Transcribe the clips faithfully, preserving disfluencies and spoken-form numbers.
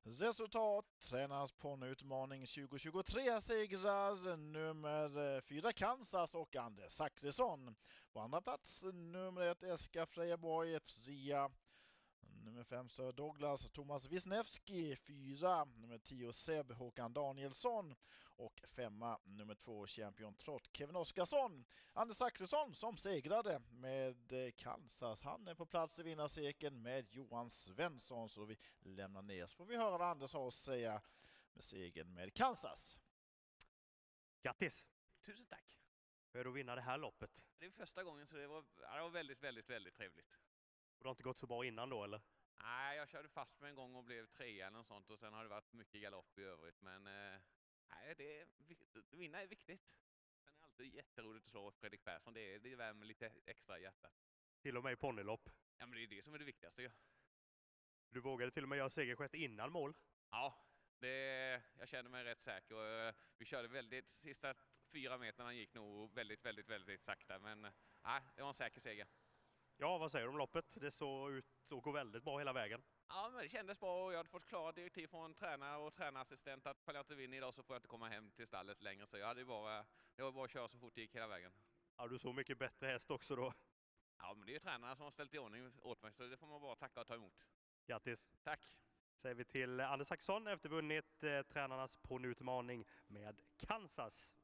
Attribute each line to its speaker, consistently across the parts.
Speaker 1: Resultat, tränarnas ponnyutmaning tjugo tjugotre segrar nummer fyra Kansas och Anders Zachrisson. På andra plats nummer ett Eska Frejeborg, trea nummer fem Sir Douglas Thomas Wisniewski, fyra nummer tio Seb Håkan Danielsson och femma nummer två Champion Trott Kevin Oskarsson. Anders Zachrisson som segrade med Kansas, han är på plats i vinnarcirkeln med Johan Svensson, så vi lämnar ner så får vi höra vad Anders har att säga med segern med Kansas.
Speaker 2: Grattis!
Speaker 3: Tusen tack!
Speaker 2: Hur är det att vinna det här loppet?
Speaker 3: Det är första gången, så det var, det var väldigt, väldigt, väldigt trevligt.
Speaker 2: Och det har inte gått så bra innan då, eller?
Speaker 3: Nej, jag körde fast med en gång och blev trea eller något sånt, och sen har det varit mycket galopp i övrigt. Men eh, nej, det är, vinna är viktigt. Sen är det alltid jätteroligt att slå Fredrik Persson. Det är, det värmer lite extra i hjärtat.
Speaker 2: Till och med i ponnylopp.
Speaker 3: Ja, men det är det som är det viktigaste. Ja.
Speaker 2: Du vågade till och med göra segergest innan mål.
Speaker 3: Ja, det, jag kände mig rätt säker. Och, vi körde väldigt, sista fyra meterna gick nog väldigt, väldigt, väldigt sakta. Men nej, det var en säker seger.
Speaker 2: Ja, vad säger du om loppet? Det såg ut att gå väldigt bra hela vägen.
Speaker 3: Ja, men det kändes bra och jag hade fått klara direktiv från tränare och tränarassistent att om jag inte vinner idag så får jag inte komma hem till stallet längre. Så jag hade bara, det var bara att köra så fort det gick hela vägen.
Speaker 2: Ja, du såg mycket bättre häst också då.
Speaker 3: Ja, men det är ju tränarna som har ställt i ordning åt mig, så det får man bara tacka och ta emot.
Speaker 2: Grattis!
Speaker 3: Tack!
Speaker 2: Säger vi till Anders Zachrisson efter vunnit eh, tränarnas ponnyutmaning med Kansas.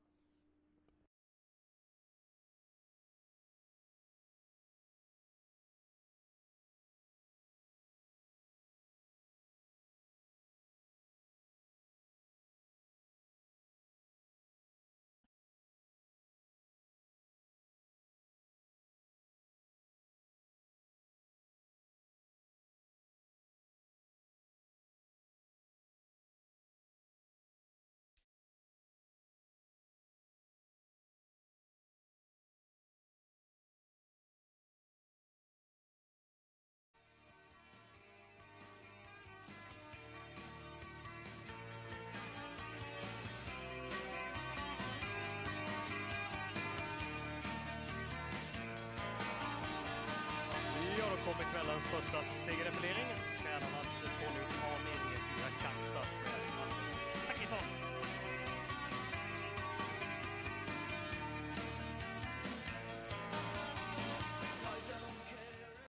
Speaker 2: Ja, då kommer kvällens första segerrefilering. Tränarnas ponnyutmaning fyra Kansas med